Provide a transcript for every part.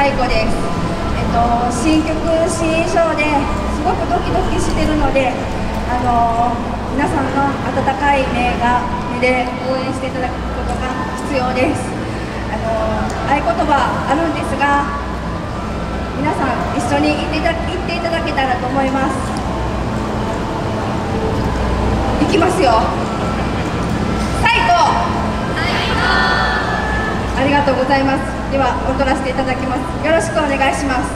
愛子です。新曲新衣装ですごくドキドキしてるので、皆さんの温かい目で応援していただくことが必要です。合言葉あるんですが、皆さん一緒に言っていただけたらと思います。いきますよ。最高。ありがとうございます。では踊らせていただきます。よろしくお願いします。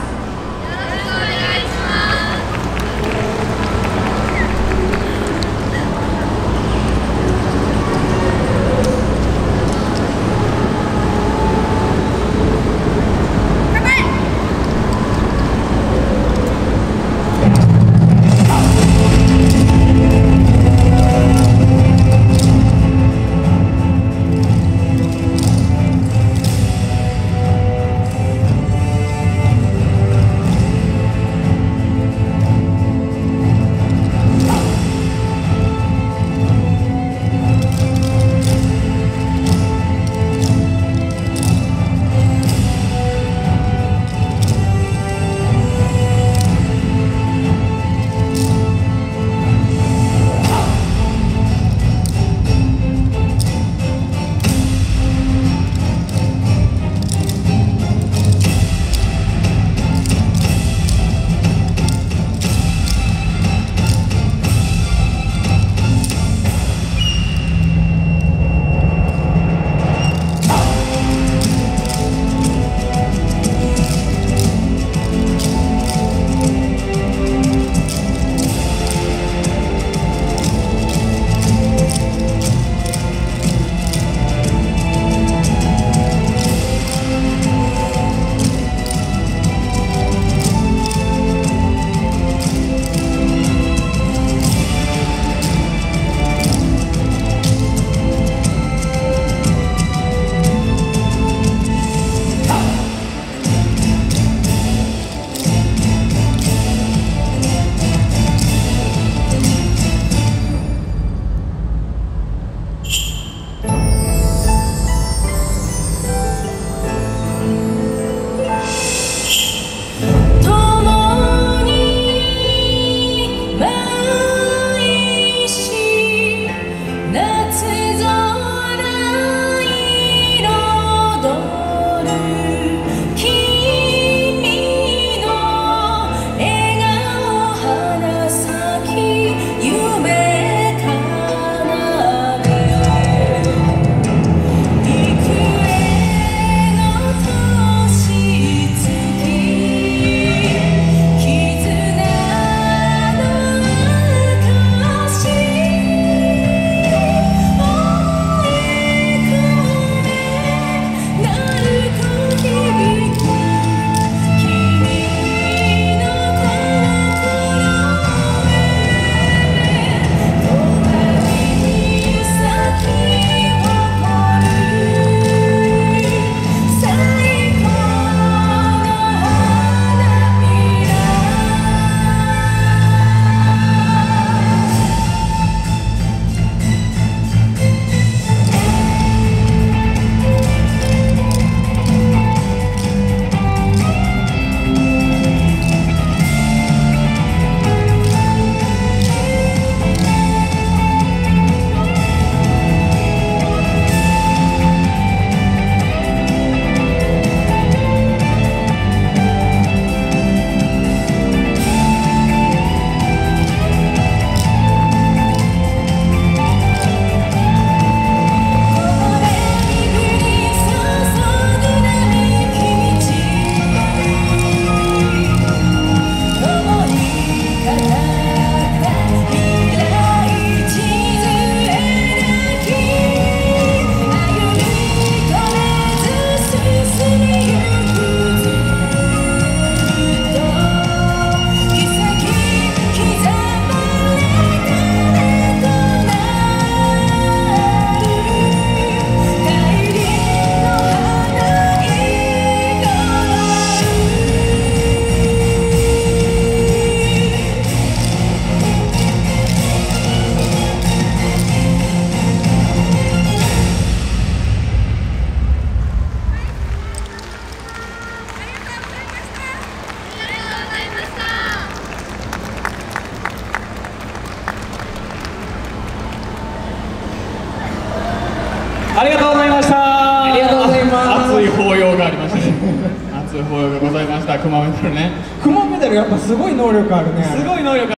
熊メダルね。 熊メダルやっぱすごい能力あるね。 すごい能力